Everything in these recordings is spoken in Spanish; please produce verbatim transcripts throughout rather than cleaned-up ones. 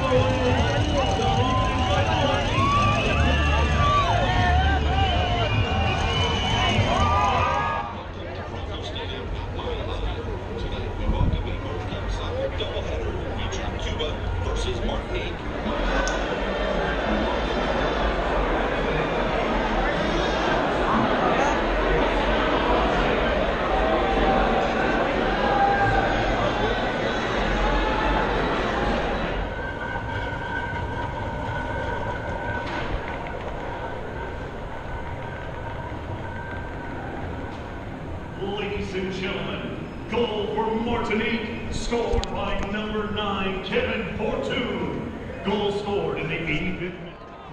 Ladies and gentlemen, goal for Martinique, scored by number nine, Kevin Fortune. Goal scored in the eighty-fifth minute.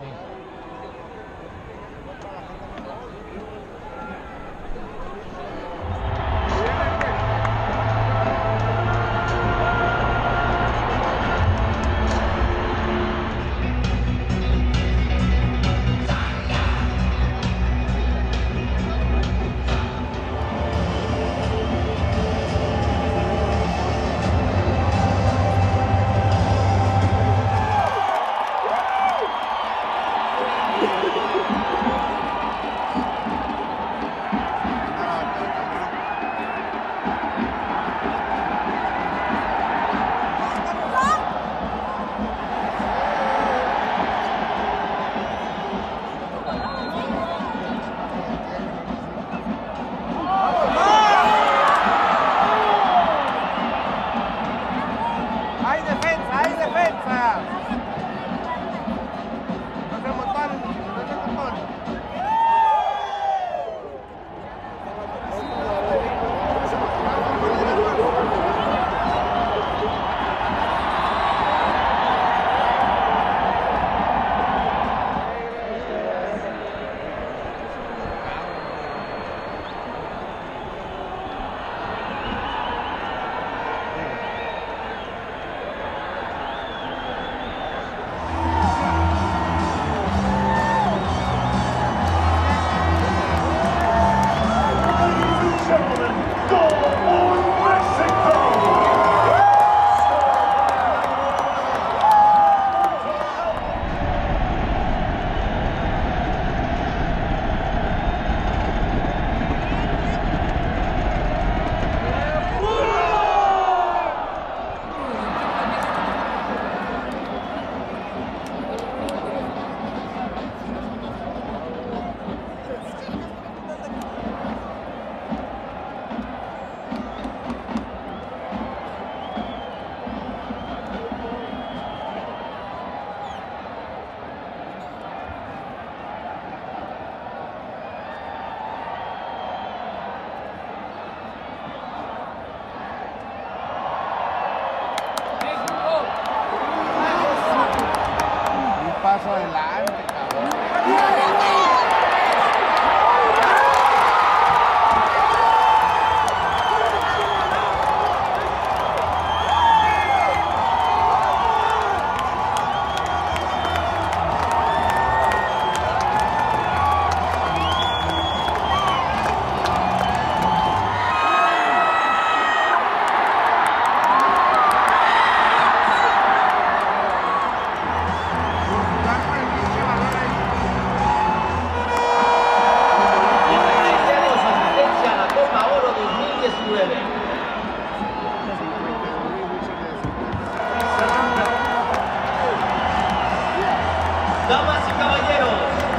Damas y caballeros,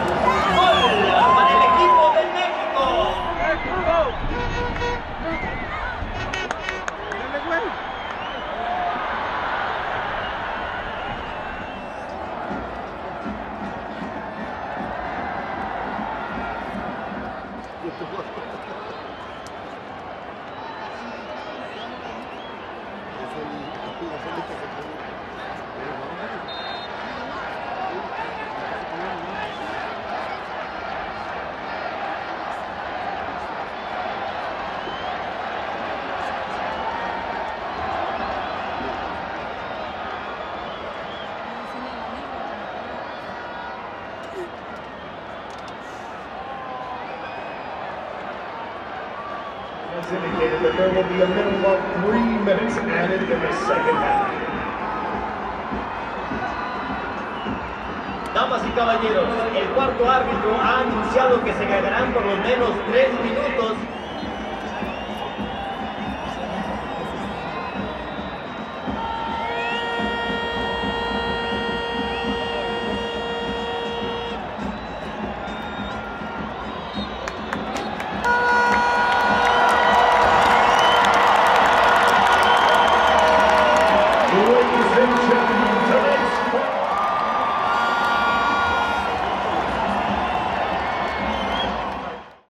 gol para el equipo de México. Has indicated that there will be a minimum of three minutes added in the second half. Damas y caballeros, el cuarto árbitro ha anunciado que se quedarán por lo menos tres minutos